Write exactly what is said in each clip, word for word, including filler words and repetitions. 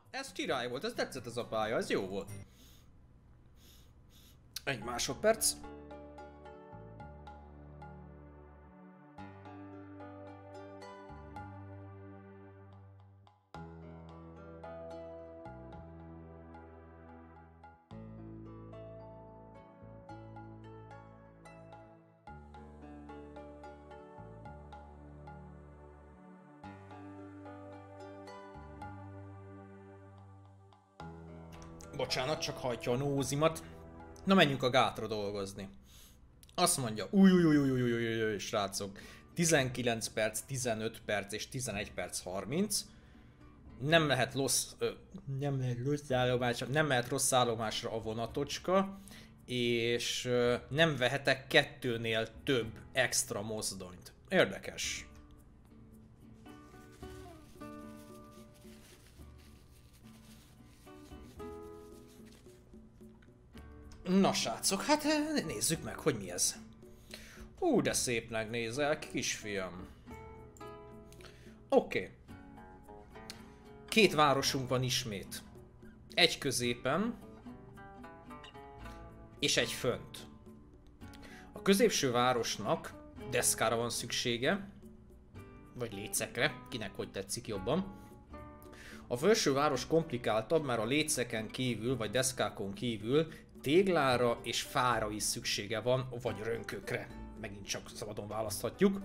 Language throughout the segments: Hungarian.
ez király volt, ez tetszett ez a pálya, ez jó volt. Egy másodperc. Bocsánat, csak hajtja a nózimat. Na menjünk a gátra dolgozni. Azt mondja, új, új, új, új, új, új, új, új, srácok. tizenkilenc perc, tizenöt perc és tizenegy perc harminc. Nem lehet rossz, ö, nem lehet rossz állomásra, nem mehet rossz állomásra a vonatocska. És ö, nem vehetek kettőnél több extra mozdonyt. Érdekes. Na srácok, hát nézzük meg, hogy mi ez. Ú, de szépnek nézel, kisfiam. Oké. Okay. Két városunk van ismét. Egy középen, és egy fönt. A középső városnak deszkára van szüksége, vagy lécekre, kinek hogy tetszik jobban. A felső város komplikáltabb, mert a léceken kívül, vagy deszkákon kívül téglára és fára is szüksége van, vagy rönkökre. Megint csak szabadon választhatjuk.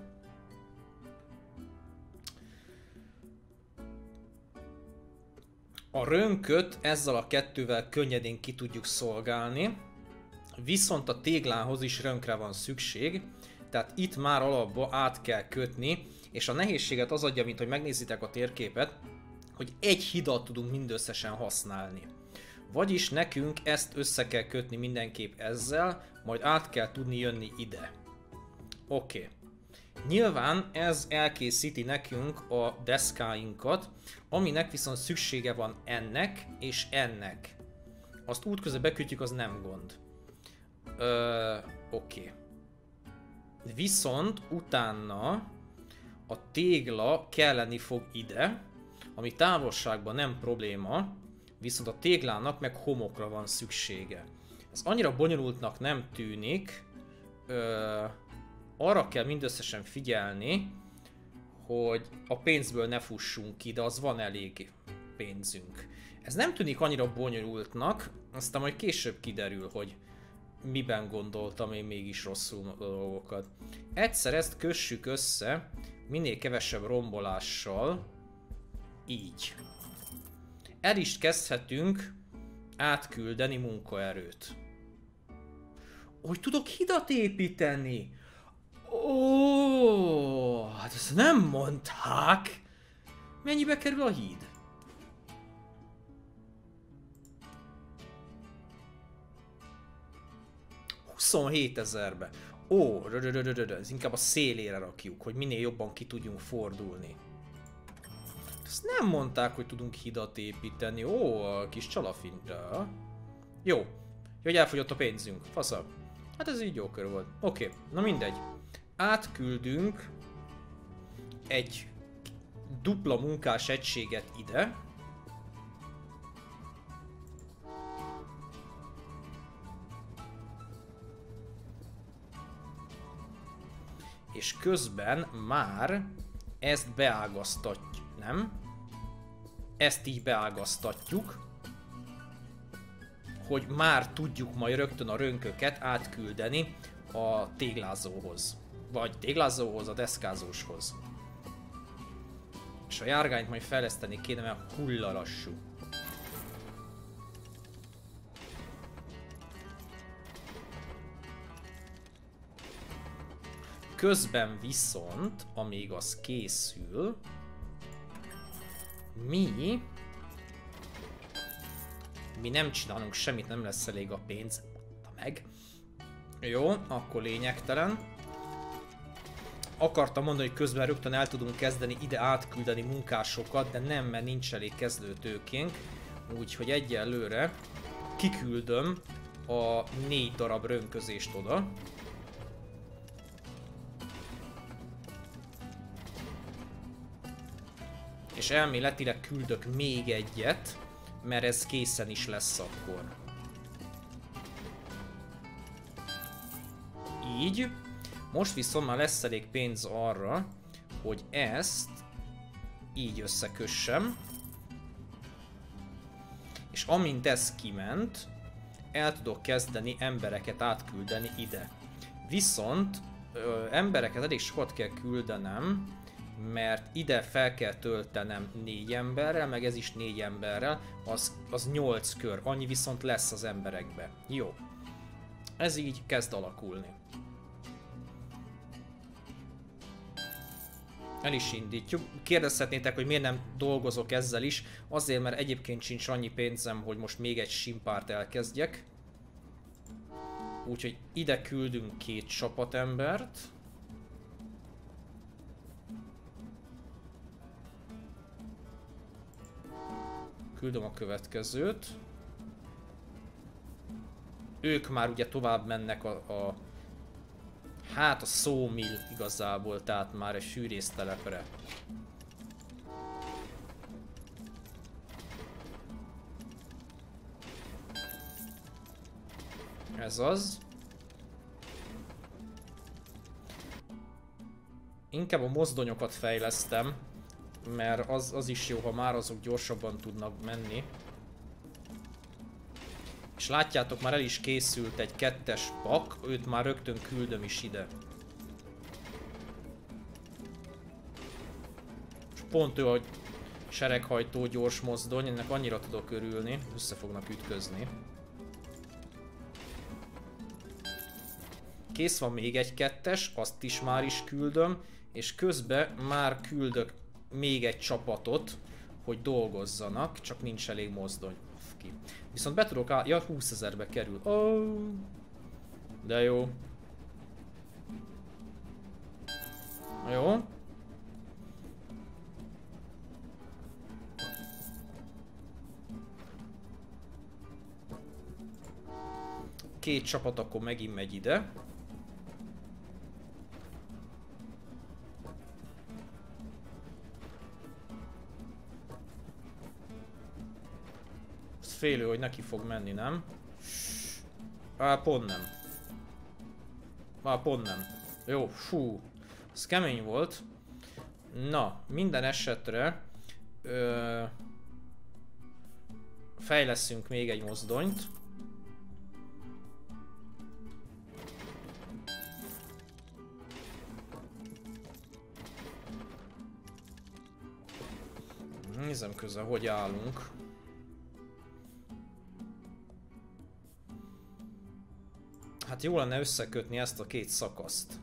A rönköt ezzel a kettővel könnyedén ki tudjuk szolgálni, viszont a téglához is rönkre van szükség, tehát itt már alapba át kell kötni, és a nehézséget az adja, mint hogy megnézitek a térképet, hogy egy hidat tudunk mindösszesen használni. Vagyis nekünk ezt össze kell kötni mindenképp ezzel, majd át kell tudni jönni ide. Oké. Okay. Nyilván ez elkészíti nekünk a deszkáinkat, aminek viszont szüksége van ennek és ennek. Azt útközben bekötjük, az nem gond. Ö, Oké. Okay. Viszont utána a tégla kelleni fog ide, ami távolságban nem probléma, viszont a téglának meg homokra van szüksége. Ez annyira bonyolultnak nem tűnik, ö, arra kell mindösszesen figyelni, hogy a pénzből ne fussunk ki, de az van elég pénzünk. Ez nem tűnik annyira bonyolultnak, aztán majd később kiderül, hogy miben gondoltam én mégis rosszul a dolgokat. Egyszer ezt kössük össze, minél kevesebb rombolással, így. El is kezdhetünk átküldeni munkaerőt. Hogy tudok hidat építeni? Ó, hát ezt nem mondták. Mennyibe kerül a híd? huszonhétezerbe. Ó, ez inkább a szélére rakjuk, hogy minél jobban ki tudjunk fordulni. Ezt nem mondták, hogy tudunk hidat építeni. Ó, a kis csalafinta. Jó. Jó, hogy elfogyott a pénzünk. Fasza. Hát ez így jó kör volt. Oké, okay. Na mindegy. Átküldünk egy dupla munkás egységet ide. És közben már ezt beágaztatjuk, nem? Ezt így beágaztatjuk, hogy már tudjuk majd rögtön a rönköket átküldeni a téglázóhoz. Vagy téglázóhoz, a deszkázóshoz. És a járgányt majd fejleszteni kéne, mert hullalassú. Közben viszont, amíg az készül, mi... Mi nem csinálunk semmit, nem lesz elég a pénz. Meg. Jó, akkor lényegtelen. Akartam mondani, hogy közben rögtön el tudunk kezdeni ide átküldeni munkásokat, de nem, mert nincs elég kezdőtőkénk. Úgyhogy egyelőre kiküldöm a négy darab rönközést oda. És elméletileg küldök még egyet, mert ez készen is lesz akkor. Így. Most viszont már lesz elég pénz arra, hogy ezt így összekössem. És amint ez kiment, el tudok kezdeni embereket átküldeni ide. Viszont ö, embereket elég sokat kell küldenem, mert ide fel kell töltenem négy emberrel, meg ez is négy emberrel, az, az nyolc kör, annyi viszont lesz az emberekbe. Jó. Ez így kezd alakulni. El is indítjuk. Kérdezhetnétek, hogy miért nem dolgozok ezzel is. Azért, mert egyébként sincs annyi pénzem, hogy most még egy simpárt elkezdjek. Úgyhogy ide küldünk két csapatembert. Küldöm a következőt. Ők már ugye tovább mennek a... a hát a sawmill igazából, tehát már egy fűrésztelepre. Ez az. Inkább a mozdonyokat fejlesztem, mert az, az is jó, ha már azok gyorsabban tudnak menni. És látjátok, már el is készült egy kettes pak, őt már rögtön küldöm is ide. És pont ő, hogy sereghajtó gyors mozdony, ennek annyira tudok örülni, össze fognak ütközni. Kész van még egy kettes, azt is már is küldöm, és közben már küldök még egy csapatot, hogy dolgozzanak, csak nincs elég mozdony. Ki. Viszont be tudok áll... Ja, húszezerbe kerül. Oh, de jó. Jó. Két csapat akkor megint megy ide. Félő, hogy neki fog menni, nem? Á, pont nem. Á, pont nem. Jó, fú. Ez kemény volt. Na, minden esetre ö, fejleszünk még egy mozdonyt. Nézem közben, hogy állunk. Hát jó lenne összekötni ezt a két szakaszt.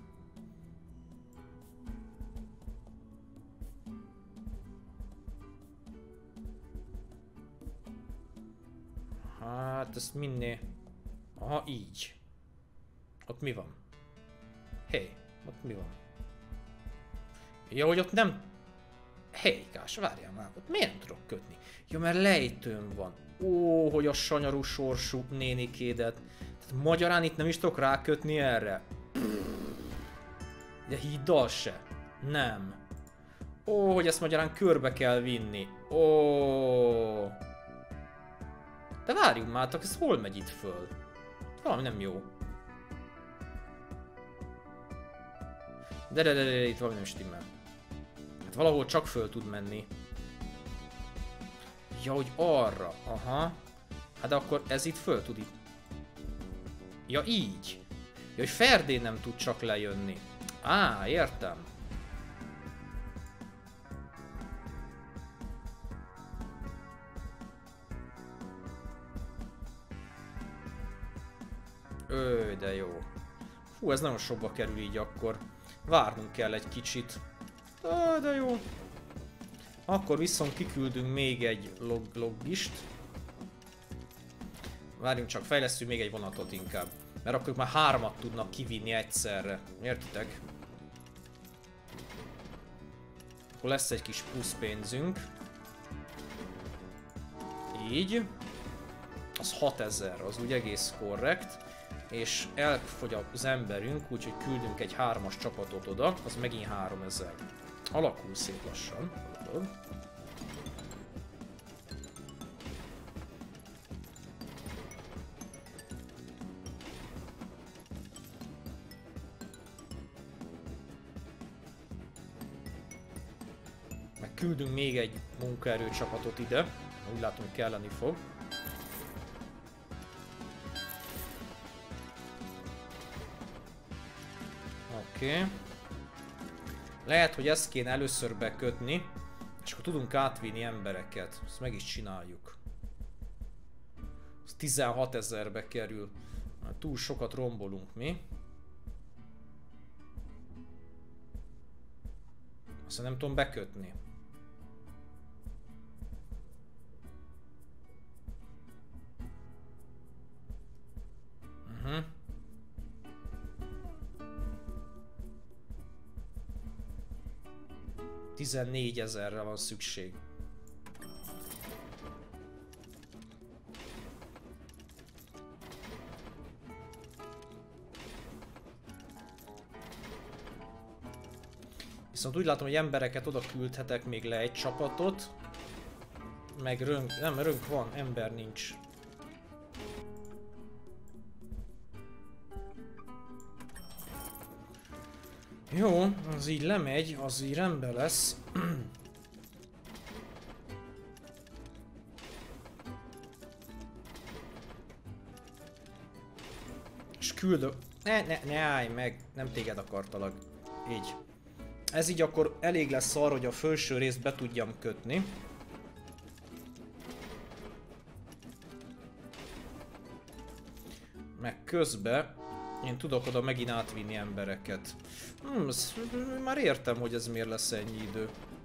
Hát ezt minél... Aha, így. Ott mi van? Hé, hey, ott mi van? Ja, hogy ott nem... Hé, hey, Kás, várjál már, ott miért nem tudok kötni? Ja, mert lejtőm van. Ó, hogy a sanyarú sorsú nénikédet. Tehát magyarán itt nem is tudok rákötni erre. De híddal se. Nem. Ó, hogy ezt magyarán körbe kell vinni. Ó. De várjunk már, ez hol megy itt föl? Valami nem jó. De de de, de itt valami nem stimmel. Hát valahol csak föl tud menni. Ja, hogy arra. Aha. Hát de akkor ez itt föl tud itt. Ja, így. Ja, hogy Ferdén nem tud csak lejönni. Á, értem. Ő, de jó. Hú, ez nagyon sokba kerül így akkor. Várnunk kell egy kicsit. Ó, de jó. Akkor viszont kiküldünk még egy log logist. Várjunk csak, fejlesztünk még egy vonatot inkább. Mert akkor már hármat tudnak kivinni egyszerre. Értitek? Akkor lesz egy kis plusz pénzünk. Így. Az hatezer, az úgy egész korrekt. És elfogy az emberünk, úgyhogy küldünk egy hármas csapatot oda, az megint háromezer. Alakul szép lassan. Meg küldünk még egy munkaerőcsapatot ide. Úgy látom, hogy kelleni fog. Oké. Okay. Lehet, hogy ezt kéne először bekötni, és akkor tudunk átvinni embereket. Ezt meg is csináljuk. Ez tizenhat ezerbe kerül. Túl sokat rombolunk mi. Aztán nem tudom bekötni. Uh-huh. tizennégy ezerre van szükség. Viszont úgy látom, hogy embereket oda küldhetek még le egy csapatot. Meg rönk, nem, rönk van, ember nincs. Jó, az így lemegy, az így rendben lesz. És küldök. Ne, ne, ne állj meg, nem téged akartalak. Így. Ez így akkor elég lesz arra, hogy a felső részt be tudjam kötni. Meg közben én tudok oda megint átvinni embereket. Hmm, ez, már értem, hogy ez miért lesz ennyi idő.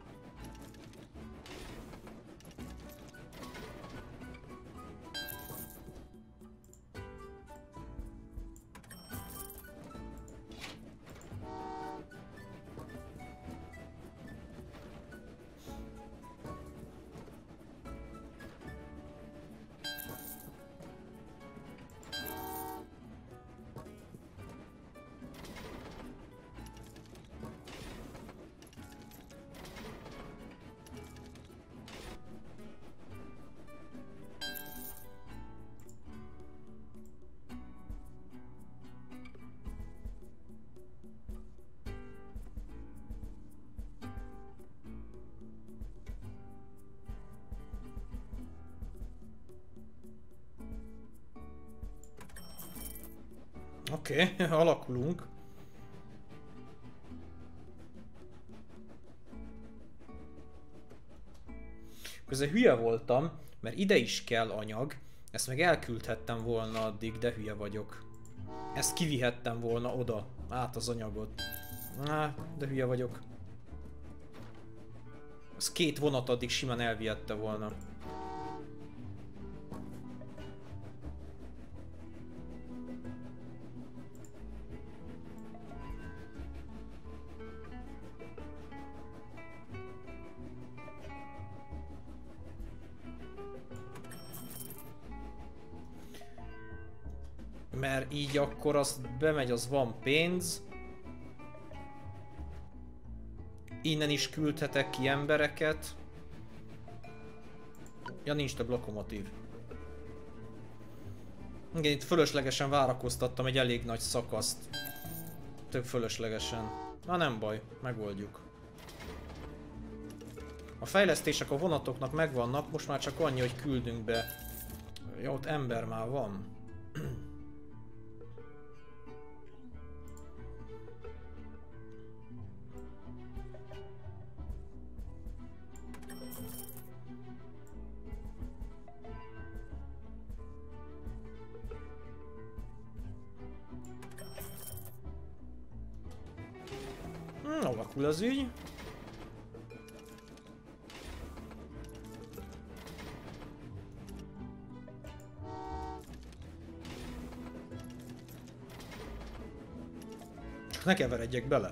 Oké, okay, alakulunk. Közben hülye voltam, mert ide is kell anyag. Ezt meg elküldhettem volna addig, de hülye vagyok. Ezt kivihettem volna oda, át az anyagot. Á, de hülye vagyok. Ez két vonat addig simán elvihette volna. Mert így akkor az bemegy, az van pénz. Innen is küldhetek ki embereket. Ja, nincs több lokomotív. Igen, itt fölöslegesen várakoztattam egy elég nagy szakaszt. Tök fölöslegesen. Na nem baj, megoldjuk. A fejlesztések a vonatoknak megvannak, most már csak annyi, hogy küldünk be. Ja, ott ember már van. Hmm, alakul az ügy. Csak ne keveredjek bele.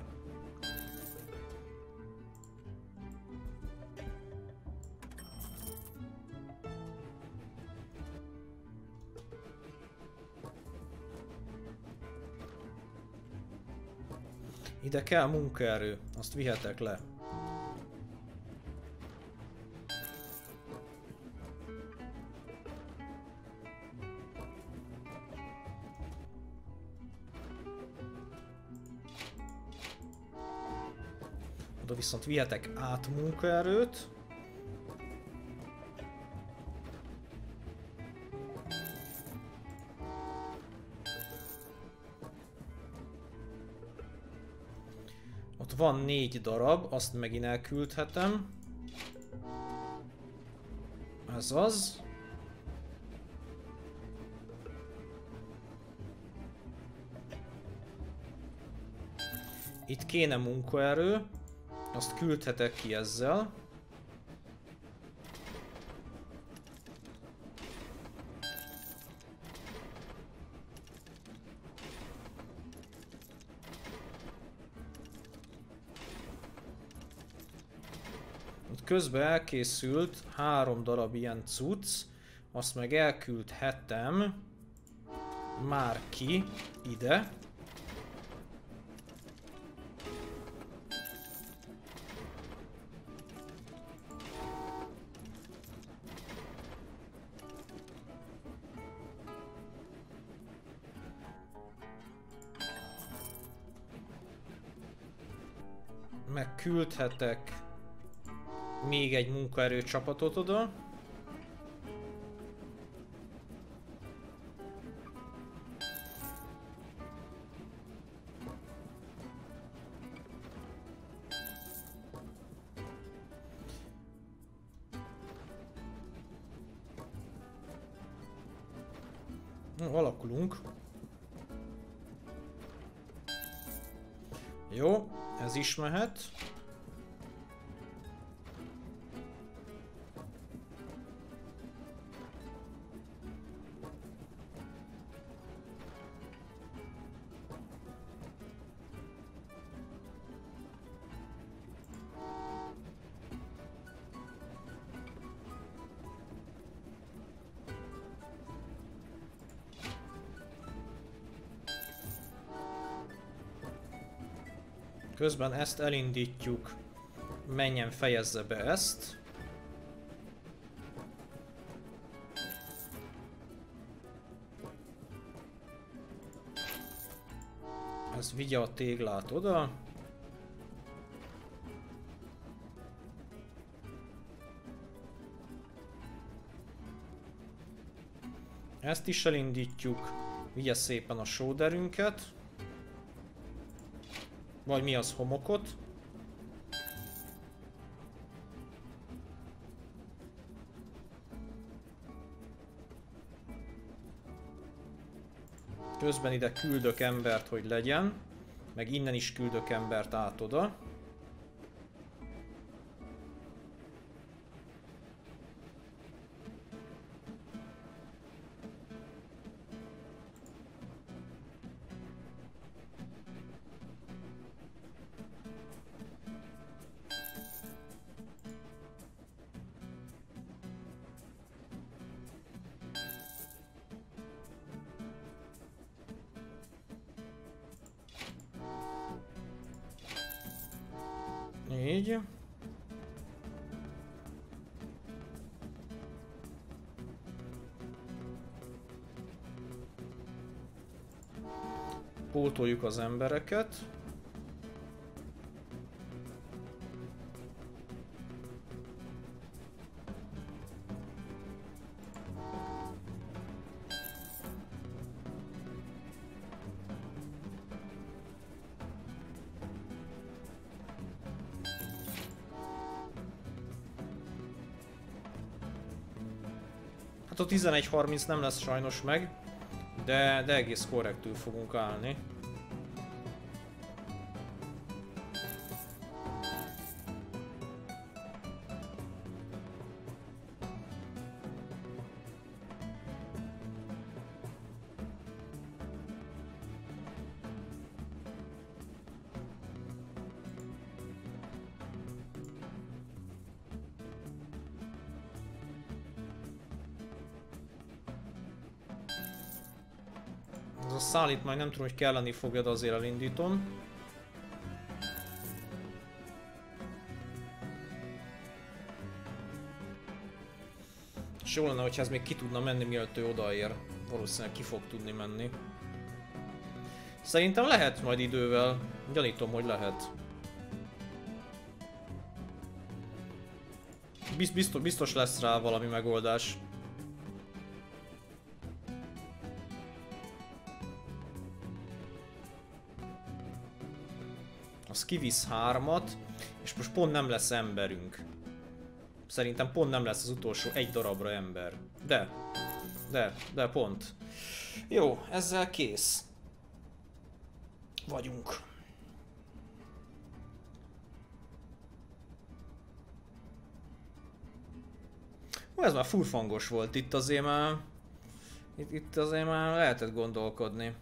Ide kell munkaerő, azt vihetek le. oda viszont vihetek át munkaerőt. Ott van négy darab, azt megint elküldhetem. Ez az. Itt kéne munkaerő, azt küldhetek ki ezzel. Itt közben elkészült három darab ilyen cucc, azt meg elküldhetem már ki ide. Megküldhetek még egy munkaerőcsapatot oda. No, alakulunk. Jó, ez is mehet. Közben ezt elindítjuk, menjen, fejezze be ezt. Ez vigye a téglát oda. Ezt is elindítjuk, vigye szépen a sóderünket. Vagy mi az, homokot? Közben ide küldök embert, hogy legyen. Meg innen is küldök embert át oda. Így. Pótoljuk az embereket. Hát a tizenegy harminc nem lesz sajnos meg, de, de egész korrektül fogunk állni. Ez a szállítmány nem tudom, hogy kelleni fogja, de azért elindítom. És jó lenne, hogyha ez még ki tudna menni, mielőtt ő odaér. Valószínűleg ki fog tudni menni. Szerintem lehet majd idővel. Gyanítom, hogy lehet. biztos, biztos lesz rá valami megoldás. Az kivisz hármat, és most pont nem lesz emberünk. Szerintem pont nem lesz az utolsó egy darabra ember. De, de, de pont. Jó, ezzel kész. Vagyunk. Ó, ez már furfangos volt, itt azért már... Itt, itt azért már lehetett gondolkodni.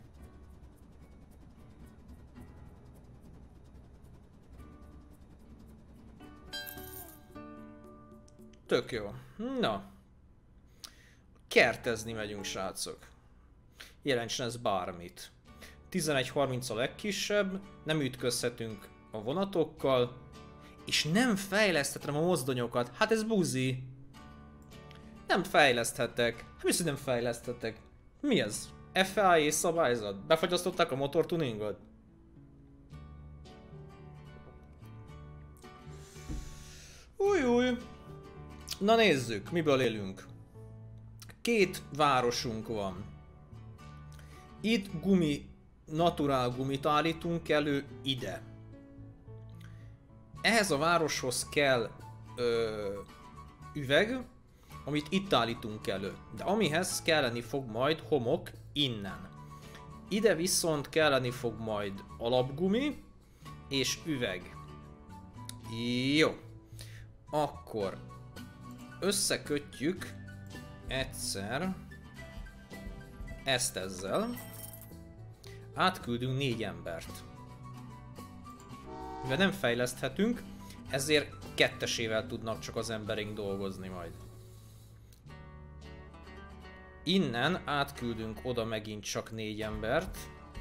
Tök jó. Na. Kertezni megyünk, srácok. Jelentsen ez bármit. tizenegy harminc a legkisebb, nem ütközhetünk a vonatokkal, és nem fejleszthetem a mozdonyokat. Hát ez buzi. Nem fejleszthetek. Hát mi, hogy nem fejleszthetek? Mi ez? ef á é szabályzat? Befagyasztották a motortuningot? Új, új. Na nézzük, miből élünk. Két városunk van. Itt gumi, naturál gumit állítunk elő ide. Ehhez a városhoz kell ö, üveg, amit itt állítunk elő. De amihez kelleni fog majd homok innen. Ide viszont kelleni fog majd alapgumi és üveg. Jó. Akkor összekötjük egyszer ezt ezzel. Átküldünk négy embert. Mivel nem fejleszthetünk, ezért kettesével tudnak csak az embereink dolgozni majd. Innen átküldünk oda megint csak négy embert.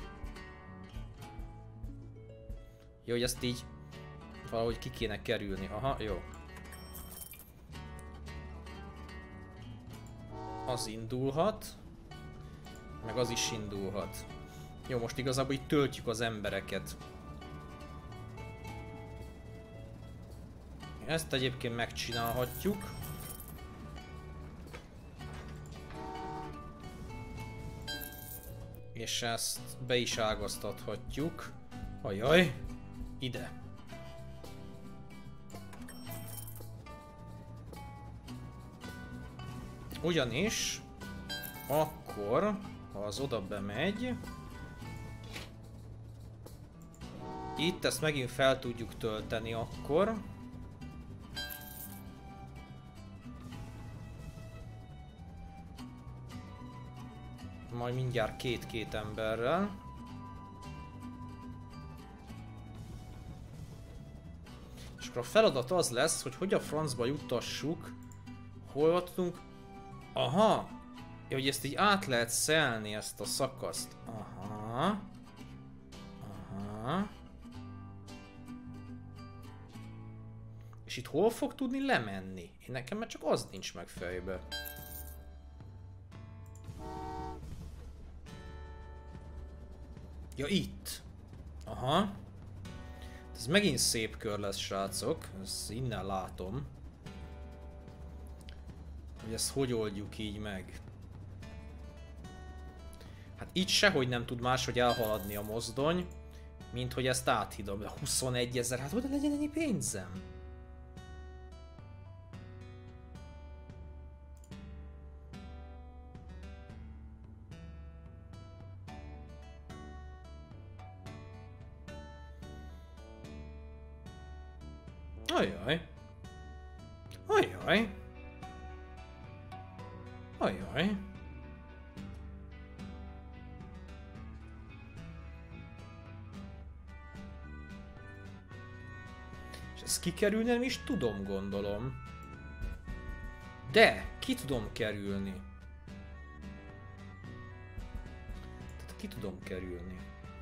Jó, hogy ezt így valahogy ki kéne kerülni. Aha, jó. Az indulhat. Meg az is indulhat. Jó, most igazából így töltjük az embereket. Ezt egyébként megcsinálhatjuk. És ezt be is ágaztathatjuk. Ajaj, ide. Ugyanis akkor, ha az oda bemegy, itt ezt megint fel tudjuk tölteni akkor. Majd mindjárt két-két emberrel. És akkor a feladat az lesz, hogy hogy a francba juttassuk, hol tudunk. Aha! Ja, hogy ezt így át lehet szelni, ezt a szakaszt. Aha. Aha. És itt hol fog tudni lemenni? Én nekem már csak az nincs meg fejbe. Ja, itt. Aha. Ez megint szép kör lesz, srácok. Ezt innen látom. Hogy ezt hogy oldjuk így meg. Hát itt sehogy nem tud máshogy elhaladni a mozdony, mint hogy ezt áthidom. De huszonegy ezer, hát oda legyen ennyi pénzem. Ajaj. Ajaj. Ajaj. És ezt kikerülni nem is tudom, gondolom. De, ki tudom kerülni. Tehát ki tudom kerülni.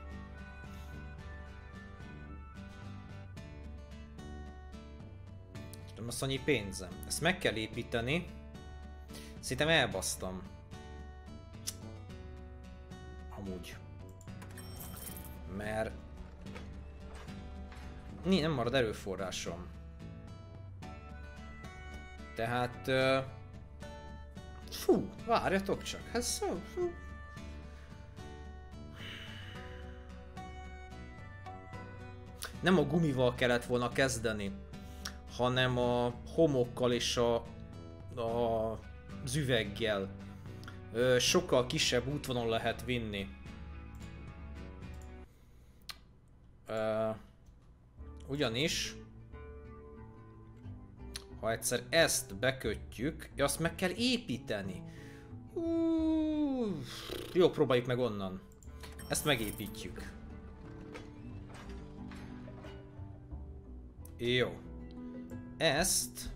Nem lesz annyi pénzem. Ezt meg kell építeni. Szerintem elbasztam. Amúgy. Mert... nem marad erőforrásom. Tehát... Uh, fú, várjatok csak, ez szó, fú. Nem a gumival kellett volna kezdeni, hanem a homokkal és a, a az üveggel. Ö, sokkal kisebb útvonal lehet vinni. Ö, ugyanis, ha egyszer ezt bekötjük, azt meg kell építeni. Uh, jó, próbáljuk meg onnan. Ezt megépítjük. Jó. Ezt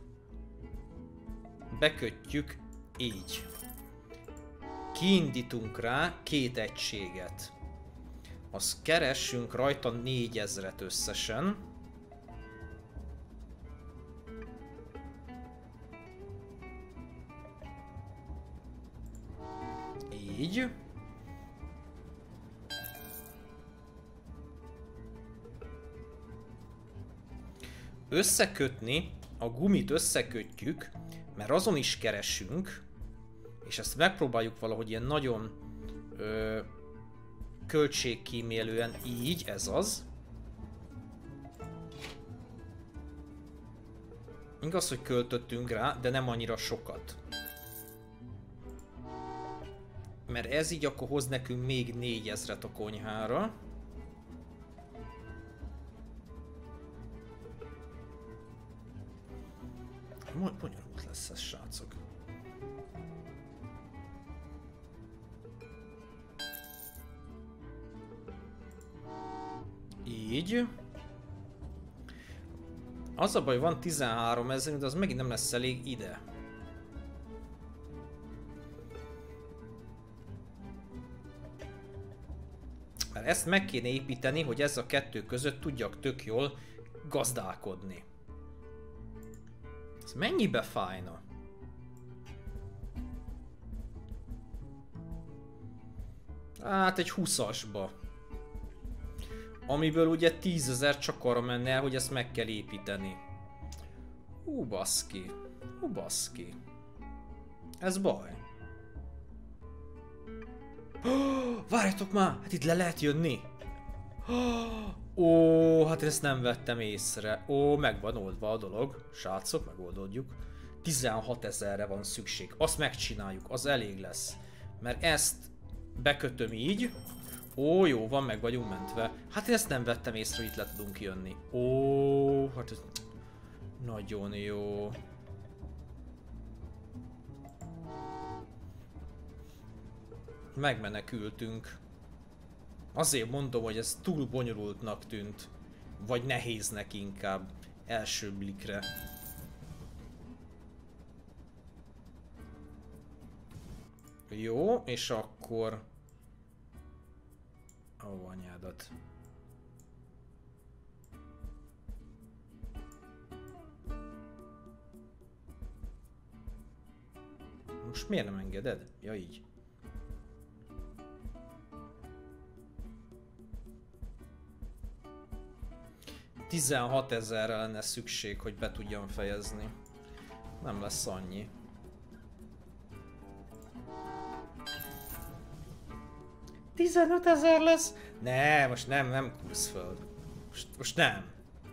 bekötjük így. Kiindítunk rá két egységet. Azt keressünk rajta négyezret összesen. Így. Összekötni, a gumit összekötjük, mert azon is keresünk, és ezt megpróbáljuk valahogy ilyen nagyon ö, költségkímélően így, ez az. Igaz, hogy költöttünk rá, de nem annyira sokat. Mert ez így akkor hoz nekünk még négyezret a konyhára. Bonyolult lesz ez, srácok. Így. Az a baj, van tizenhárom ezer, de az megint nem lesz elég ide. Mert ezt meg kéne építeni, hogy ez a kettő között tudjak tök jól gazdálkodni. Ez mennyibe fájna? Hát egy húszasba. Amiből ugye tízezer csak arra menne el, hogy ezt meg kell építeni. Hú, baszki. Hú, baszki. Ez baj. Oh, várjatok már! Hát itt le lehet jönni. Ó, hát ezt nem vettem észre. Ó, meg van oldva a dolog. Srácok, megoldódjuk. tizenhat ezerre van szükség. Azt megcsináljuk, az elég lesz. Mert ezt bekötöm így. Ó, jó, van, meg vagyunk mentve. Hát én ezt nem vettem észre, hogy itt le tudunk jönni. Ó, hát ez nagyon jó. Megmenekültünk. Azért mondom, hogy ez túl bonyolultnak tűnt. Vagy nehéznek inkább. Első blikre. Jó, és akkor... Ó, anyádat. Most miért nem engeded? Ja, így. tizenhat ezerre lenne szükség, hogy be tudjam fejezni. Nem lesz annyi. tizenöt ezer lesz? Ne, most nem, nem kursz föl. Most, most nem.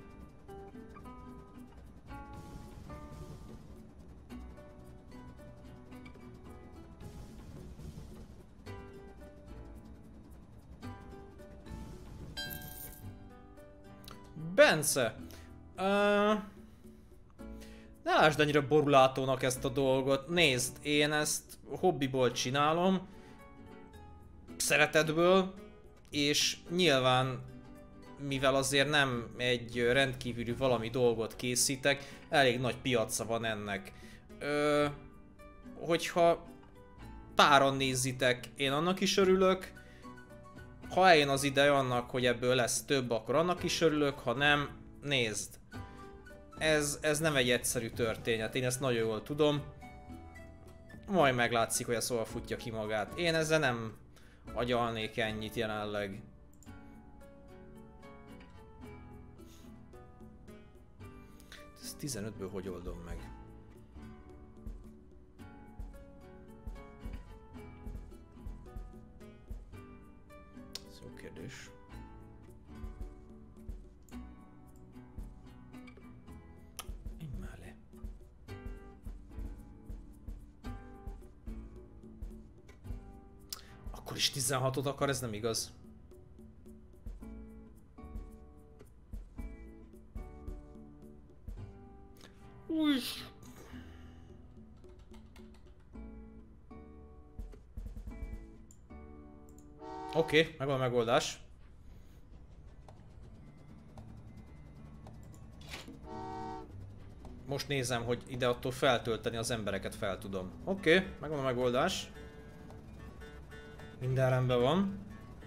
Bence! Uh, ne lásd annyira borulátónak ezt a dolgot. Nézd, én ezt hobbiból csinálom. Szeretetből. És nyilván, mivel azért nem egy rendkívüli valami dolgot készítek, elég nagy piaca van ennek. Ö, hogyha páran nézitek, én annak is örülök. Ha eljön az ideje annak, hogy ebből lesz több, akkor annak is örülök, ha nem, nézd. Ez, ez nem egy egyszerű történet, én ezt nagyon jól tudom. Majd meglátszik, hogy a szóval futja ki magát. Én ezzel nem agyalnék ennyit jelenleg. Ezt tizenötből hogy oldom meg? kérdés. Menj már le. Akkor is tizenhatot akar, ez nem igaz. Új. Oké, okay, megvan a megoldás. Most nézem, hogy ide attól feltölteni az embereket fel tudom. Oké, okay, megvan a megoldás. Minden rendben van.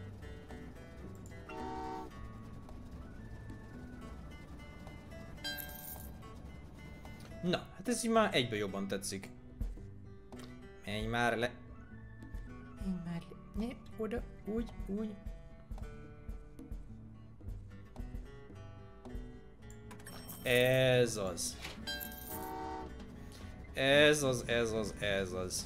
Na, hát ez így már egybe jobban tetszik. Menj már le. Menj már le. Ne, oda, úgy, úgy. Ez az. Ez az, ez az, ez az.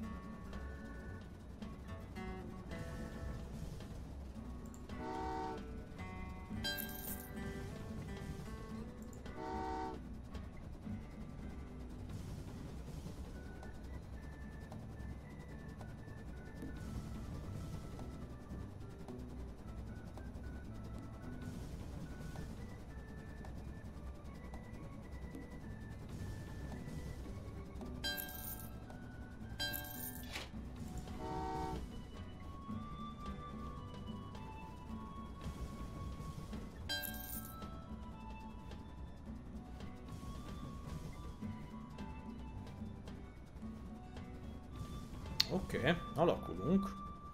Oké, okay, alakulunk.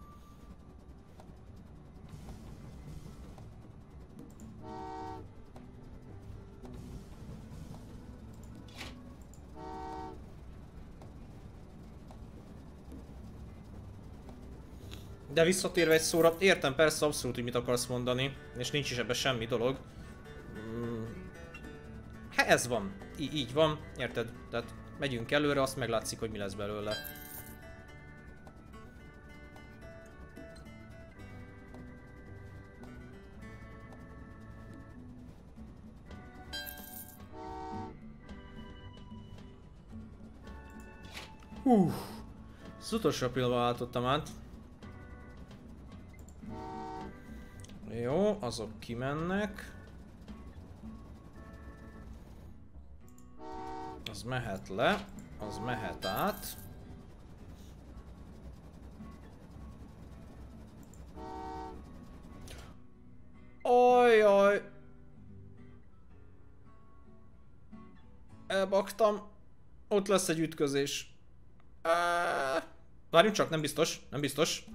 De visszatérve egy szóra, értem persze abszolút, hogy mit akarsz mondani, és nincs is ebben semmi dolog. Mm. Hát ez van, I így van, érted? Tehát megyünk előre, azt meglátszik, hogy mi lesz belőle. Hú, az utolsó pillanatban váltottam át. Jó, azok kimennek. Az mehet le, az mehet át. Ajjaj! Elbaktam. Ott lesz egy ütközés. Uh, várjunk csak, nem biztos, nem biztos.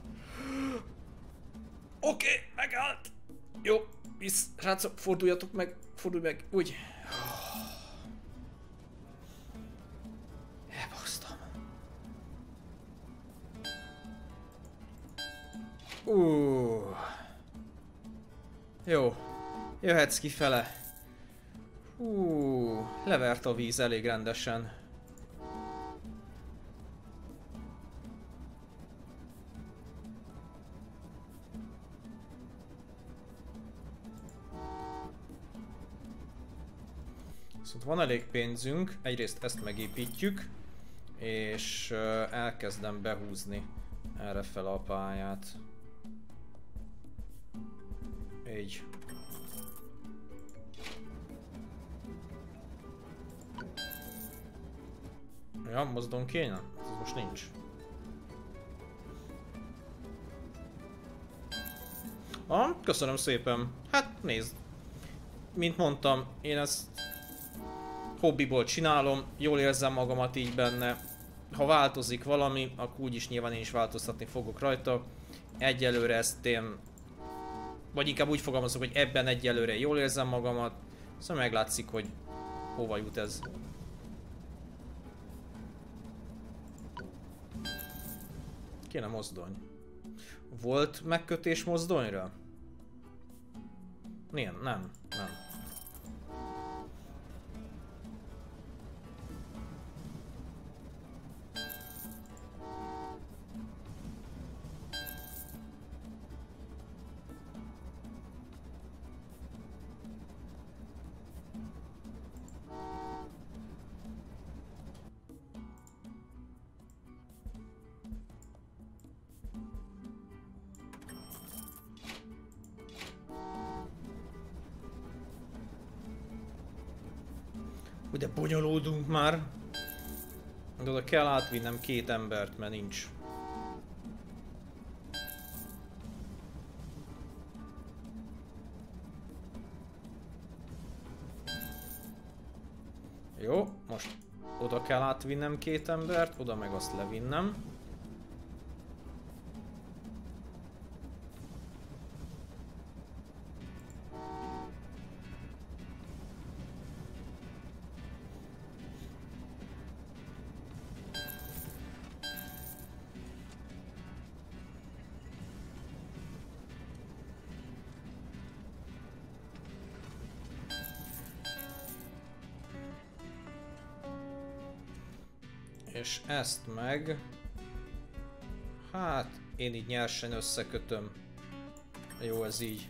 Oké, okay, megállt. Jó, visz, srácok, forduljatok meg, fordulj meg, úgy. Elbasztam. Uh. Jó, jöhetsz kifele. Uh, levert a víz elég rendesen. Szóval van elég pénzünk, egyrészt ezt megépítjük, és elkezdem behúzni erre fel a pályát. Így. Ja, mozdon kéne? Ez most nincs. Ah, köszönöm szépen. Hát nézd. Mint mondtam, én ezt hobbiból csinálom, jól érzem magamat így benne. Ha változik valami, akkor úgyis nyilván én is változtatni fogok rajta. Egyelőre ezt én... Vagy inkább úgy fogalmazok, hogy ebben egyelőre jól érzem magamat. Szóval meglátszik, hogy hova jut ez. Kéne mozdony. Volt megkötés mozdonyra? Nem, nem, nem. De bonyolódunk már. De oda kell átvinnem két embert, mert nincs. Jó, most oda kell átvinnem két embert, oda meg azt levinnem. És ezt meg... Hát, én így nyersen összekötöm. Jó, ez így.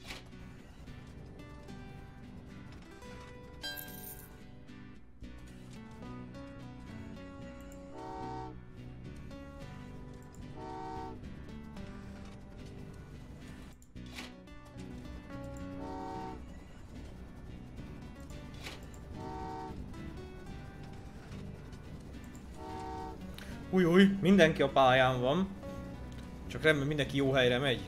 Új, új, mindenki a pályán van. Csak remélem mindenki jó helyre megy.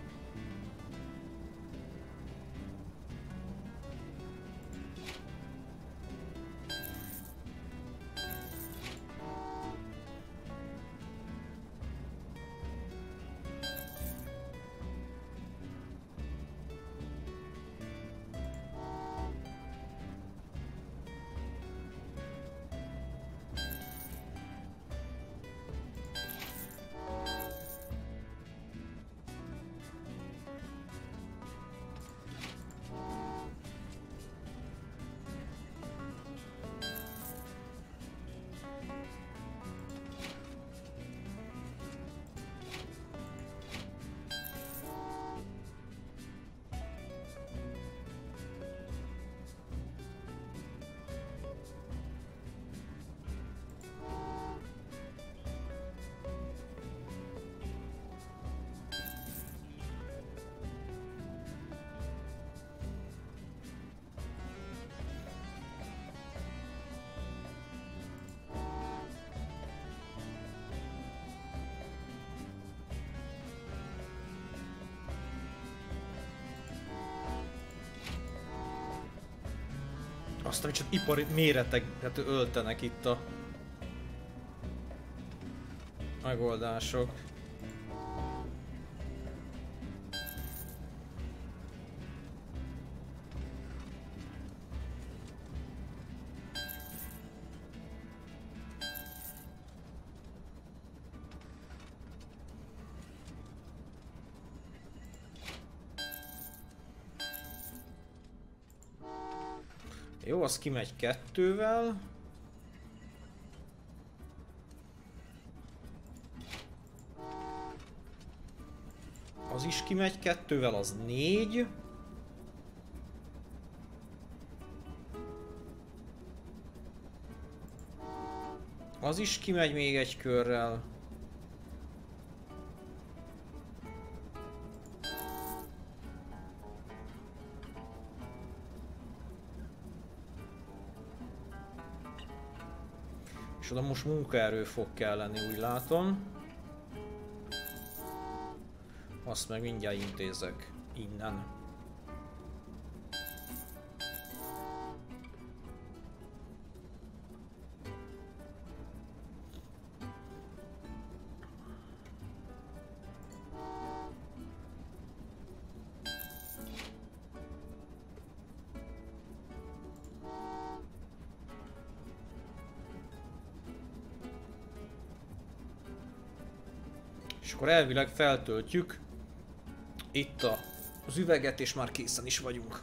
Aztán csak ipari méreteket öltenek itt a megoldások. Jó, az kimegy kettővel. Az is kimegy kettővel, az négy. Az is kimegy még egy körrel. És oda most munkaerő fog kelleni, úgy látom. Azt meg mindjárt intézek innen. És akkor elvileg feltöltjük itt a, az üveget, és már készen is vagyunk.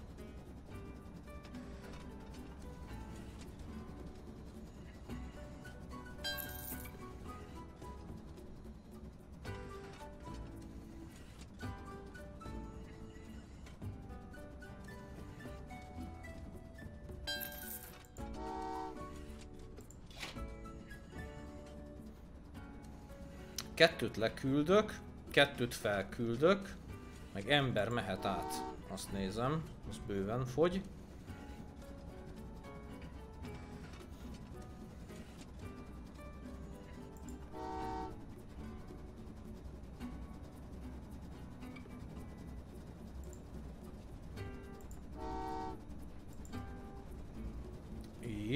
Kettőt leküldök, kettőt felküldök, meg ember mehet át. Azt nézem, az bőven fogy.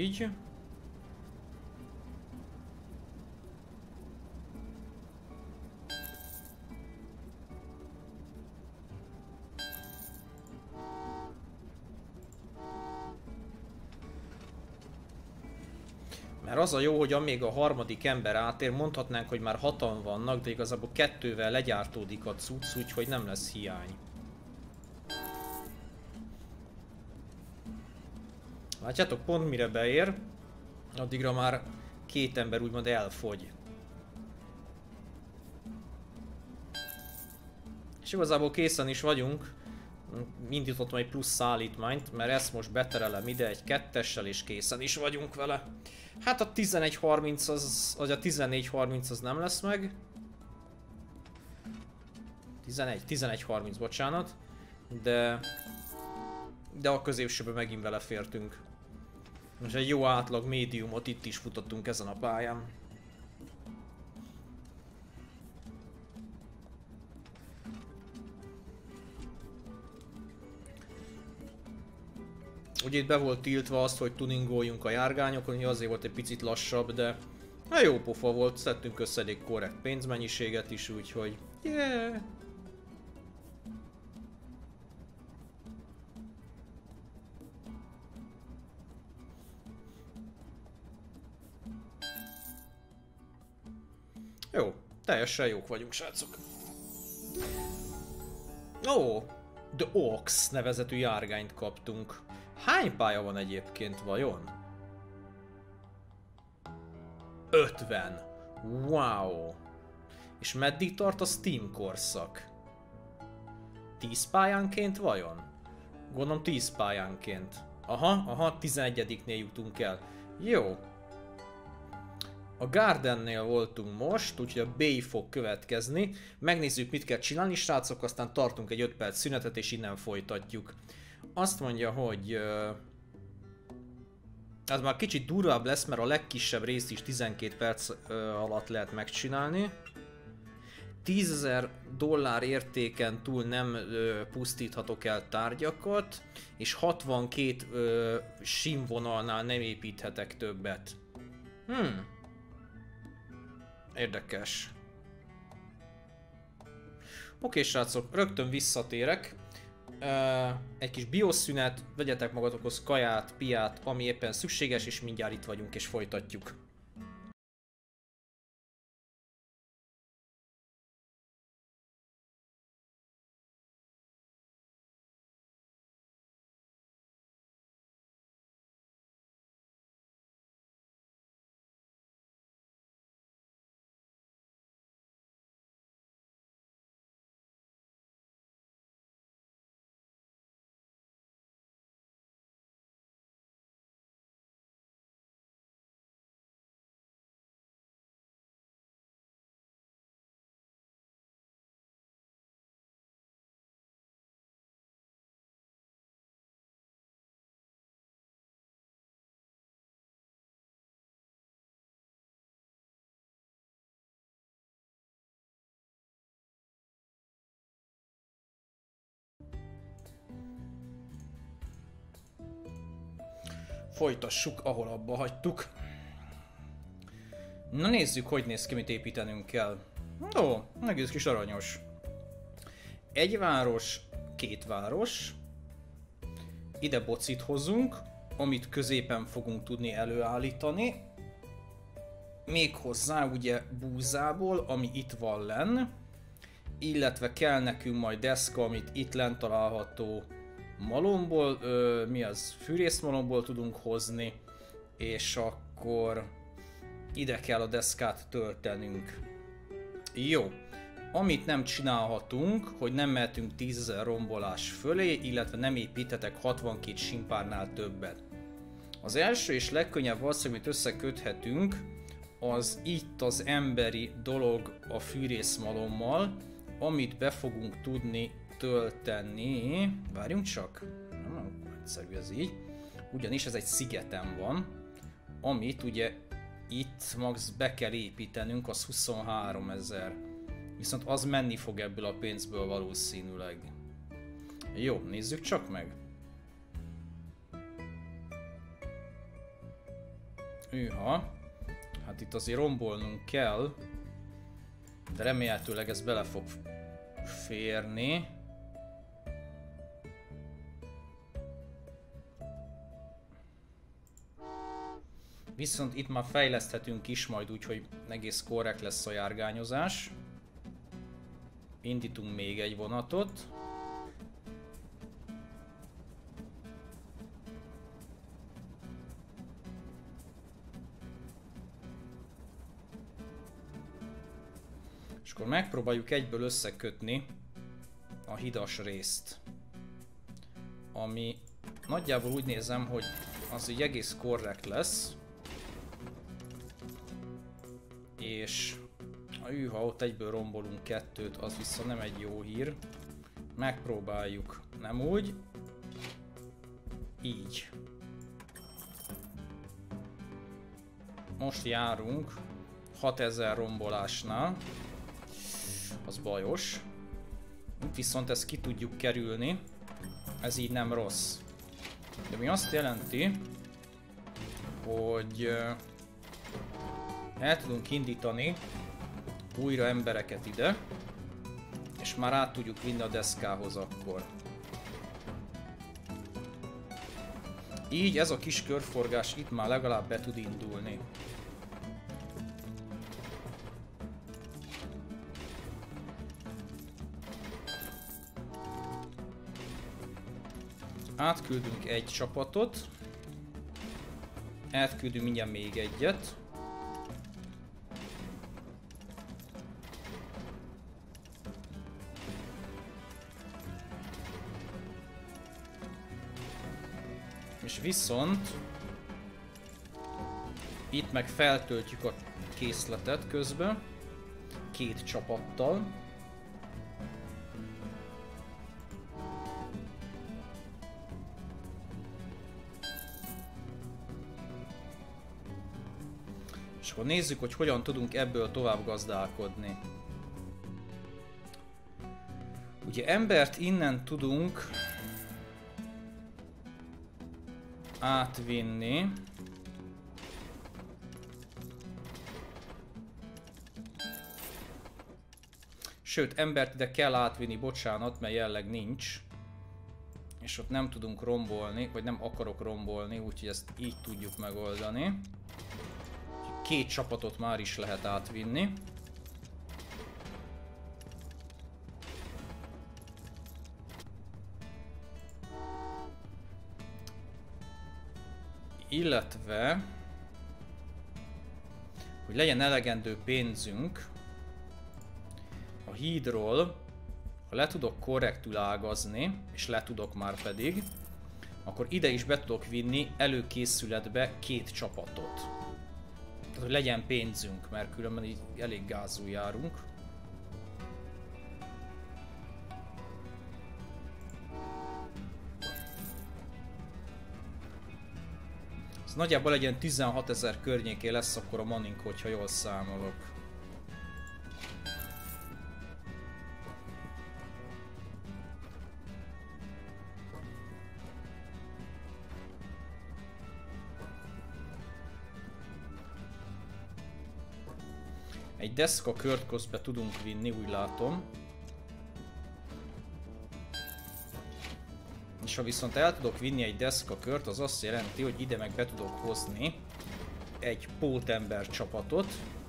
így. Mert az a jó, hogy amíg a harmadik ember átér, mondhatnánk, hogy már hatan vannak, de igazából kettővel legyártódik a cucc, úgyhogy nem lesz hiány. Látjátok, pont mire beér, addigra már két ember úgymond elfogy. És igazából készen is vagyunk. Indítottam egy plusz szállítmányt, mert ezt most beterelem ide egy kettessel, és készen is vagyunk vele. Hát a tizenegy harminc az, vagy a tizennégy harminc az nem lesz meg. tizenegy, tizenegy harminc, bocsánat. De... De a középsőben megint vele fértünk. Most egy jó átlag médiumot itt is futottunk ezen a pályán. Ugye itt be volt tiltva azt, hogy tuningoljunk a járgányokon, hogy azért volt egy picit lassabb, de hát jó pofa volt, szedtünk össze egy korrekt pénzmennyiséget is, úgyhogy yeah! Jó, teljesen jók vagyunk, srácok. Ó, The Ox nevezetű járgányt kaptunk. Hány pálya van egyébként vajon? ötven. Wow. És meddig tart a Steam korszak? tíz pályánként vajon? Gondolom tíz pályánként. Aha, aha, tizenegyediknél jutunk el. Jó. A Gardennél voltunk most, úgyhogy a Bay fog következni. Megnézzük, mit kell csinálni, srácok, aztán tartunk egy öt perc szünetet, és innen folytatjuk. Azt mondja, hogy... Uh, ez már kicsit durvább lesz, mert a legkisebb részt is tizenkét perc uh, alatt lehet megcsinálni. tízezer dollár értéken túl nem uh, pusztíthatok el tárgyakat, és hatvankét uh, sínvonalnál nem építhetek többet. Hmm. Érdekes. Oké, srácok, rögtön visszatérek. Uh, egy kis bioszünet, vegyetek magatokhoz kaját, piát, ami éppen szükséges, és mindjárt itt vagyunk és folytatjuk. Folytassuk, ahol abba hagytuk. Na nézzük, hogy néz ki, mit építenünk kell. Ó, egész kis aranyos. Egy város, két város. Ide bocit hozunk, amit középen fogunk tudni előállítani. Méghozzá ugye búzából, ami itt van lenn. Illetve kell nekünk majd deszka, amit itt lent található malomból, ö, mi az, fűrészmalomból tudunk hozni, és akkor ide kell a deszkát töltenünk. Jó, amit nem csinálhatunk, hogy nem mehetünk tízezer rombolás fölé, illetve nem építhetek hatvankét simpárnál többet. Az első és legkönnyebb valószínűleg, amit összeköthetünk, az itt az emberi dolog a fűrészmalommal, amit be fogunk tudni tölteni. Várjunk csak, nem egyszerű ez így. Ugyanis ez egy szigeten van, amit ugye itt max be kell építenünk, az huszonháromezer. Viszont az menni fog ebből a pénzből valószínűleg. Jó, nézzük csak meg. Hűha. Hát itt azért rombolnunk kell. De remélhetőleg ez bele fog férni. Viszont itt már fejleszthetünk is majd úgy, hogy egész korrekt lesz a járgányozás. Indítunk még egy vonatot. És akkor megpróbáljuk egyből összekötni a hidas részt. Ami nagyjából úgy nézem, hogy az így egész korrekt lesz. És hű, ha ott egyből rombolunk kettőt, az vissza nem egy jó hír. Megpróbáljuk. Nem úgy. Így. Most járunk hatezer rombolásnál. Az bajos. Itt viszont ezt ki tudjuk kerülni. Ez így nem rossz. De mi azt jelenti, hogy el tudunk indítani újra embereket ide, és már át tudjuk vinni a deszkához akkor. Így ez a kis körforgás itt már legalább be tud indulni. Átküldünk egy csapatot, átküldünk mindjárt még egyet. És viszont itt meg feltöltjük a készletet közben két csapattal. És akkor nézzük, hogy hogyan tudunk ebből tovább gazdálkodni. Ugye embert innen tudunk átvinni. Sőt, embert ide kell átvinni, bocsánat, mert jelleg nincs. És ott nem tudunk rombolni, vagy nem akarok rombolni, úgyhogy ezt így tudjuk megoldani. Két csapatot már is lehet átvinni. Illetve, hogy legyen elegendő pénzünk, a hídról, ha le tudok korrektül ágazni, és le tudok már pedig, akkor ide is be tudok vinni előkészületbe két csapatot. Tehát, hogy legyen pénzünk, mert különben így elég gázul járunk. Ez nagyjából egy ilyen tizenhatezer környéké lesz akkor a manink, hogyha jól számolok. Egy deszka kört közbe tudunk vinni, úgy látom. És ha viszont el tudok vinni egy deszka kört, az azt jelenti, hogy ide meg be tudok hozni egy pótember csapatot.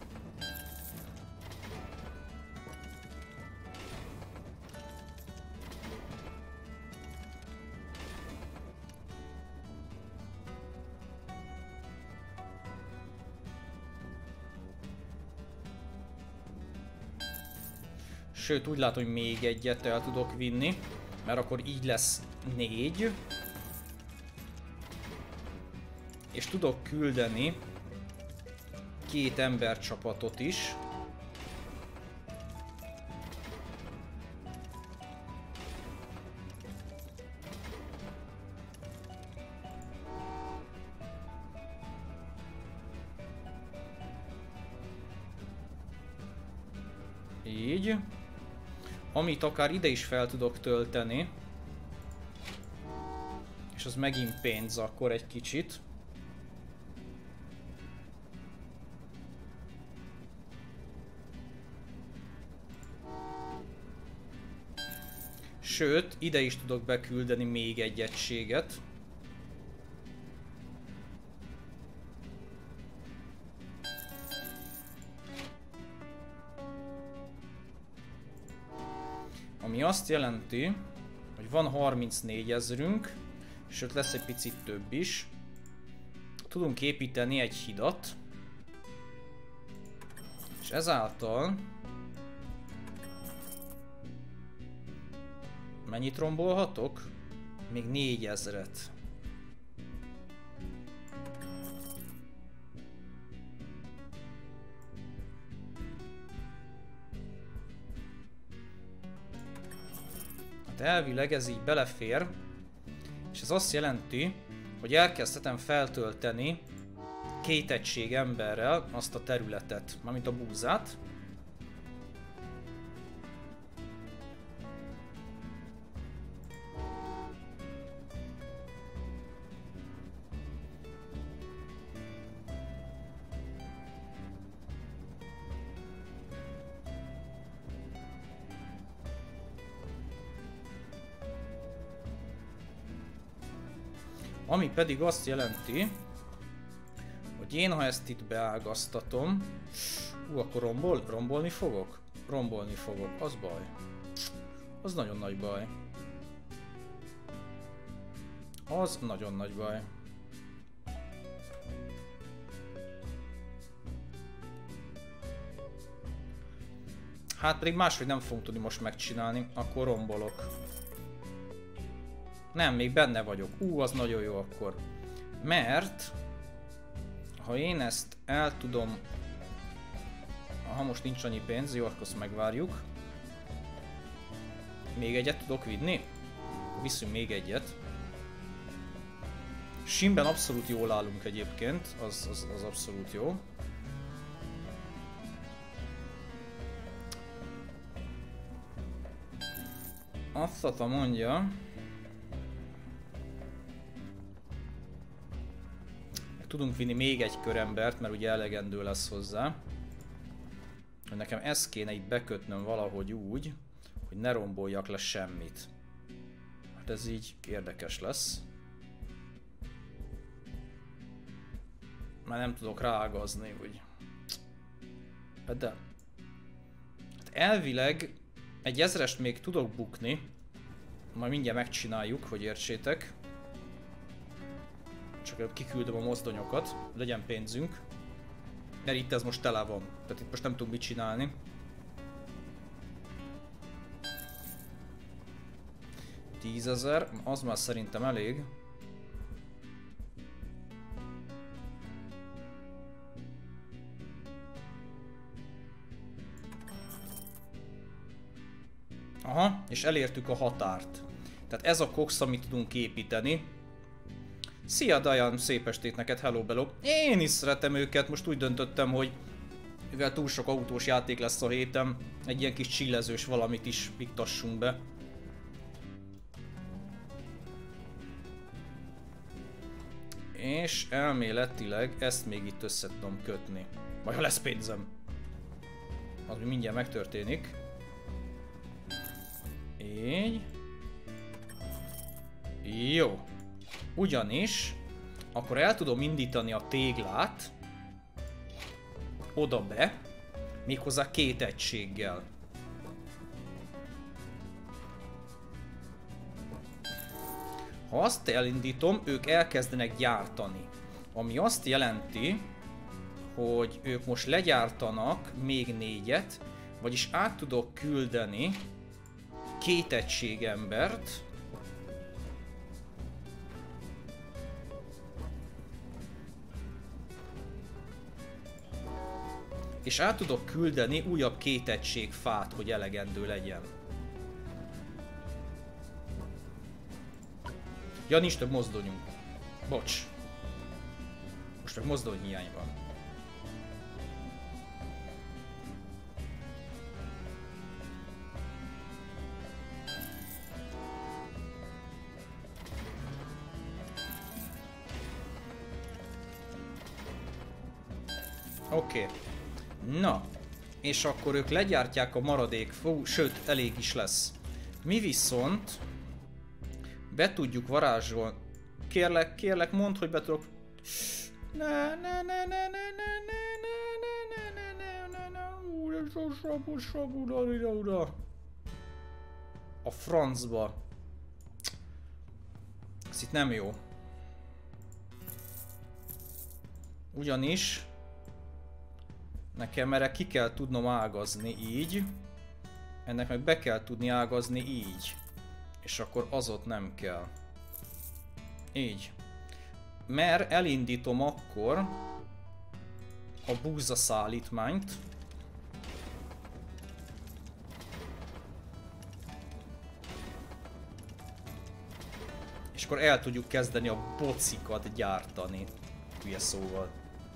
Sőt, úgy látom, hogy még egyet el tudok vinni, mert akkor így lesz négy. És tudok küldeni két embercsapatot is. Így. Amit akár ide is fel tudok tölteni. És az megint pénz akkor egy kicsit. Sőt, ide is tudok beküldeni még egy egységet. Ami azt jelenti, hogy van harmincnégy ezrünk, sőt lesz egy picit több is. Tudunk építeni egy hidat. És ezáltal... Mennyit rombolhatok? Még négyezret. Hát elvileg ez így belefér. És ez azt jelenti, hogy elkezdhetem feltölteni két egység emberrel azt a területet, mármint a búzát. Ami pedig azt jelenti, hogy én ha ezt itt beágaztatom, ú, akkor rombol, rombolni fogok? Rombolni fogok, az baj. Az nagyon nagy baj. Az nagyon nagy baj. Hát pedig máshogy nem fogunk tudni most megcsinálni, akkor rombolok. Nem, még benne vagyok. Ú, az nagyon jó akkor. Mert... Ha én ezt el tudom... Ha most nincs annyi pénz, jó, akkor azt megvárjuk. Még egyet tudok vinni? Viszünk még egyet. Simben abszolút jól állunk egyébként, az, az, az abszolút jó. Azt mondja... Tudunk vinni még egy körembert, mert ugye elegendő lesz hozzá. Hogy nekem ezt kéne itt bekötnöm valahogy úgy, hogy ne romboljak le semmit. Hát ez így érdekes lesz. Már nem tudok ráágazni, hogy... De... Hát elvileg egy ezrest még tudok bukni. Majd mindjárt megcsináljuk, hogy értsétek. Csak kiküldöm a mozdonyokat, legyen pénzünk. Mert itt ez most tele van. Tehát itt most nem tudunk mit csinálni. tízezer, az már szerintem elég. Aha, és elértük a határt. Tehát ez a kox, amit tudunk építeni. Szia Diane, szép estét neked, hello bello. Én is szeretem őket, most úgy döntöttem, hogy mivel túl sok autós játék lesz a héten, egy ilyen kis chillezős valamit is iktassunk be. És elméletileg ezt még itt össze tudom kötni. Majd ha lesz pénzem. Az mi mindjárt megtörténik. Így. Jó. Ugyanis, akkor el tudom indítani a téglát oda be, méghozzá két egységgel. Ha azt elindítom, ők elkezdenek gyártani. Ami azt jelenti, hogy ők most legyártanak még négyet, vagyis át tudok küldeni két egység embert, és át tudok küldeni újabb két egység fát, hogy elegendő legyen. Ja, nincs több mozdonyunk. Bocs. Most meg mozdony hiány van. Oké. Okay. Na, és akkor ők legyártják a maradék, fú, sőt, elég is lesz. Mi viszont be tudjuk varázsolni. Kérlek, kérlek, mondd, hogy be tudok. Ne, ne, ne, ne, ne, ne, ne, ne, ne, ne, ne, ne, ne, úr, sabu, sabu, ura, ura. A francba. Ez itt nem jó. Ugyanis nekem erre ki kell tudnom ágazni így. Ennek meg be kell tudni ágazni így. És akkor az ott nem kell. Így. Mert elindítom akkor a búza szállítmányt. És akkor el tudjuk kezdeni a bocikat gyártani. Hülye szóval.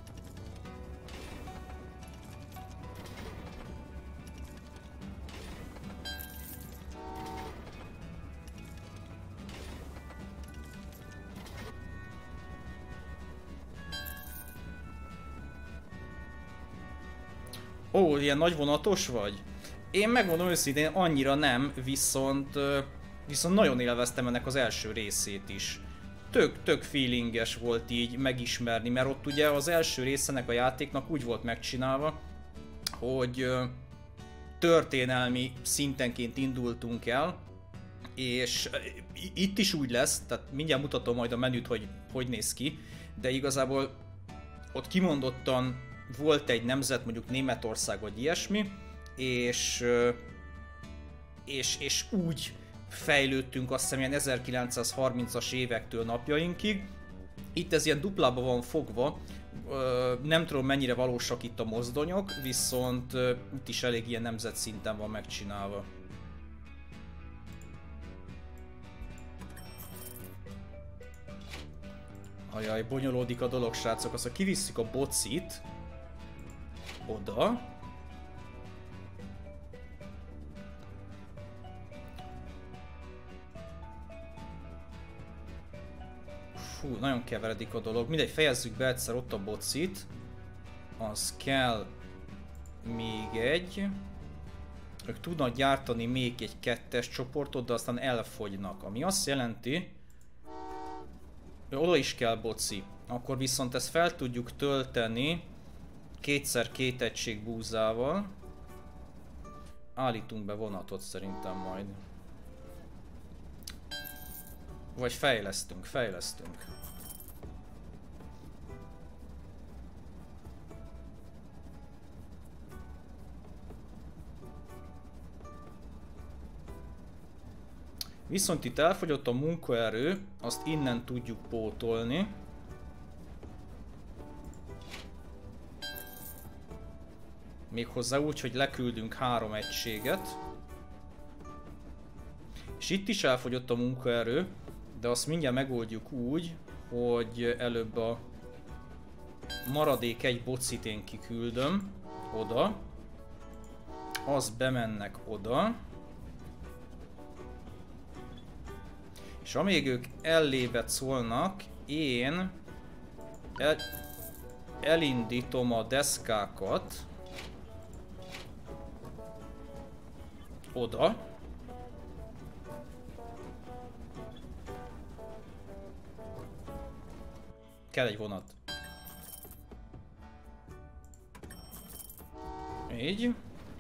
Ó, ilyen nagyvonatos vagy? Én megmondom őszintén, annyira nem, viszont, viszont nagyon élveztem ennek az első részét is. Tök, tök feelinges volt így megismerni, mert ott ugye az első részenek a játéknak úgy volt megcsinálva, hogy történelmi szintenként indultunk el, és itt is úgy lesz, tehát mindjárt mutatom majd a menüt, hogy hogy néz ki, de igazából ott kimondottan volt egy nemzet, mondjuk Németország vagy ilyesmi, és, és, és úgy fejlődtünk azt hiszem ilyen ezerkilencszázharmincas évektől napjainkig. Itt ez ilyen duplába van fogva, nem tudom mennyire valósak itt a mozdonyok, viszont itt is elég ilyen nemzet szinten van megcsinálva. Ajaj, bonyolódik a dolog, srácok, azt, ha kivisszük a bocit oda. Fú, nagyon keveredik a dolog. Mindegy, fejezzük be egyszer ott a bocit. Az kell még egy. Ők tudnak gyártani még egy kettes csoportot, de aztán elfogynak. Ami azt jelenti, hogy oda is kell boci. Akkor viszont ezt fel tudjuk tölteni kétszer két egység búzával. Állítunk be vonatot szerintem majd. Vagy fejlesztünk, fejlesztünk. Viszont itt elfogyott a munkaerő, azt innen tudjuk pótolni. Méghozzá úgy, hogy leküldünk három egységet. És itt is elfogyott a munkaerő, de azt mindjárt megoldjuk úgy, hogy előbb a maradék egy bocit én kiküldöm oda. Az bemennek oda. És amíg ők ellébet szólnak, én el, elindítom a deszkákat oda. Kell egy vonat. Így.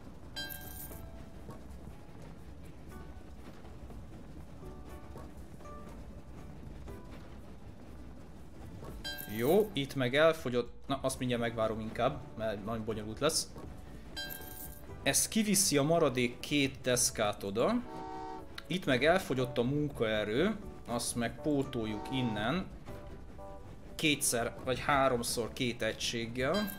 Jó, itt meg elfogyott. Na, azt mindjárt megvárom inkább, mert nagyon bonyolult lesz. Ez kiviszi a maradék két deszkát oda. Itt meg elfogyott a munkaerő, azt meg pótoljuk innen. Kétszer vagy háromszor két egységgel.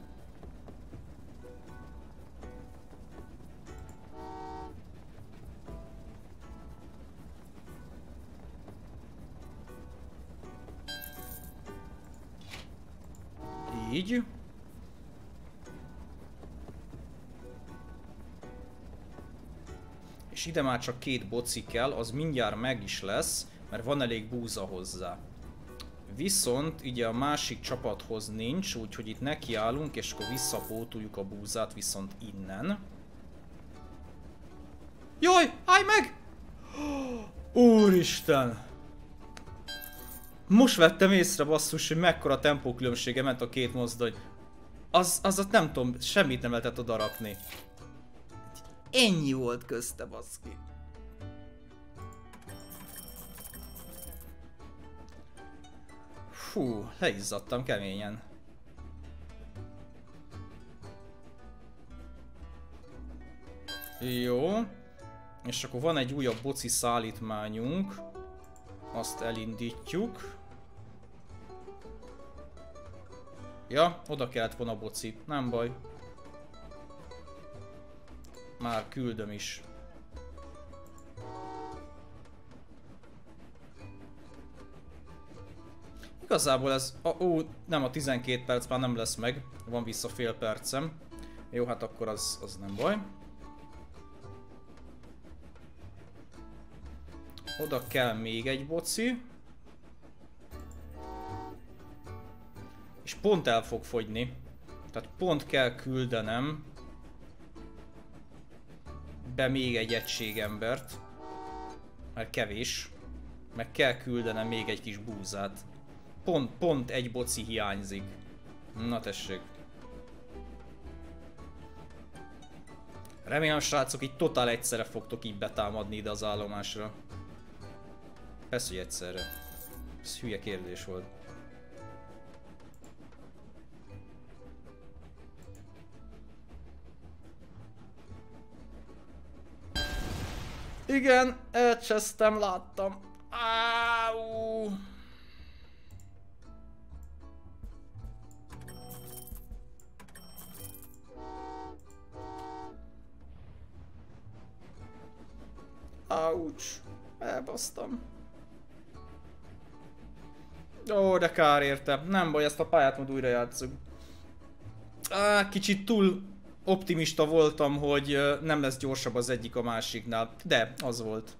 Így. És ide már csak két boci kell, az mindjárt meg is lesz, mert van elég búza hozzá. Viszont ugye a másik csapathoz nincs, úgyhogy itt nekiállunk, és akkor visszapótoljuk a búzát viszont innen. Jaj, állj meg! Úristen! Most vettem észre, basszus, hogy mekkora tempókülönbsége ment a két mozdony. Az, az ott nem tudom, semmit nem lehetett oda rakni. Ennyi volt közte, baszki. Fú, leizzadtam keményen. Jó. És akkor van egy újabb boci szállítmányunk. Azt elindítjuk. Ja, oda kellett volna boci. Nem baj. Már küldöm is. Igazából ez... A, ó, nem, a tizenkét perc már nem lesz meg. Van vissza fél percem. Jó, hát akkor az, az nem baj. Oda kell még egy boci. És pont el fog fogyni. Tehát pont kell küldenem be még egy egységembert. Mert kevés. Meg kell küldenem még egy kis búzát. Pont, pont egy boci hiányzik. Na tessék. Remélem, srácok, így totál egyszerre fogtok így betámadni ide az állomásra. Persze, hogy egyszerre. Ez hülye kérdés volt. Igen, elcsesztem, láttam. Áú. Ouch. Elbasztam. Ó, de kár érte. Nem baj, ezt a pályát majd újra játszunk. Á, kicsit túl optimista voltam, hogy nem lesz gyorsabb az egyik a másiknál. De, az volt.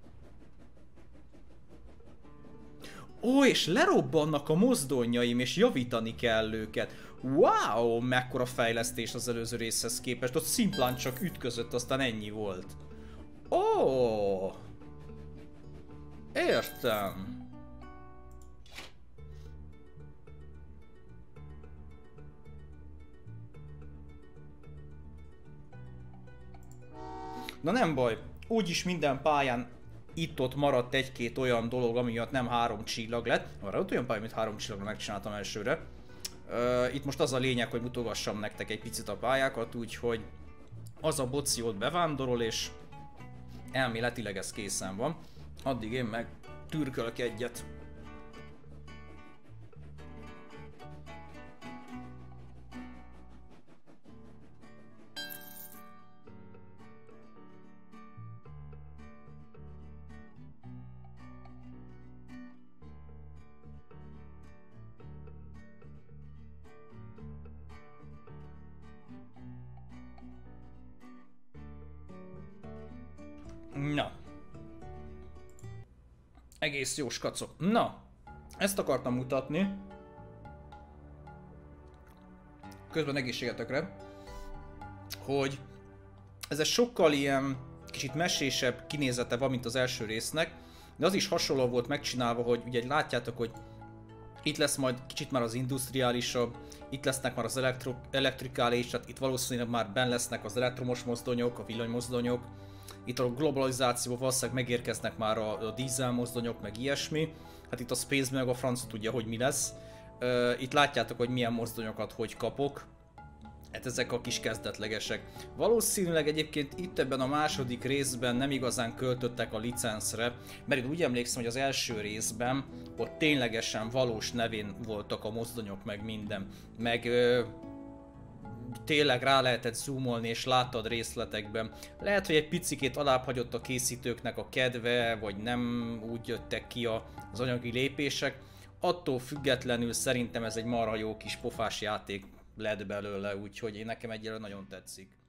Ó, és lerobbannak a mozdonyaim, és javítani kell őket. Wow, mekkora fejlesztés az előző részhez képest. Ott szimplán csak ütközött, aztán ennyi volt. Ó! Értem. Na nem baj, úgyis minden pályán itt-ott maradt egy-két olyan dolog, ami miatt nem három csillag lett. Maradt olyan pálya, amit három csillagra megcsináltam elsőre. Uh, itt most az a lényeg, hogy mutogassam nektek egy picit a pályákat, úgyhogy az a boci ott bevándorol, és elméletileg ez készen van. Addig én meg türkölök egyet. Na. Egész jó skacok. Na. Ezt akartam mutatni. Közben egészségetekre. Hogy ez egy sokkal ilyen kicsit mesésebb kinézete van, mint az első résznek. De az is hasonló volt megcsinálva, hogy ugye látjátok, hogy itt lesz majd kicsit már az industriálisabb, itt lesznek már az elektro elektrikális, tehát itt valószínűleg már benn lesznek az elektromos mozdonyok, a villanymozdonyok. Itt a globalizációban valószínűleg megérkeznek már a, a dízel mozdonyok, meg ilyesmi. Hát itt a Space meg a franc tudja, hogy mi lesz. Uh, itt látjátok, hogy milyen mozdonyokat hogy kapok. Hát ezek a kis kezdetlegesek. Valószínűleg egyébként itt ebben a második részben nem igazán költöttek a licenszre, mert én úgy emlékszem, hogy az első részben ott ténylegesen valós nevén voltak a mozdonyok, meg minden. Meg ö, tényleg rá lehetett zoomolni és láttad részletekben. Lehet, hogy egy picikét alább hagyott a készítőknek a kedve, vagy nem úgy jöttek ki az anyagi lépések. Attól függetlenül szerintem ez egy marha jó kis pofás játék lett belőle, úgyhogy én nekem egyelőre nagyon tetszik.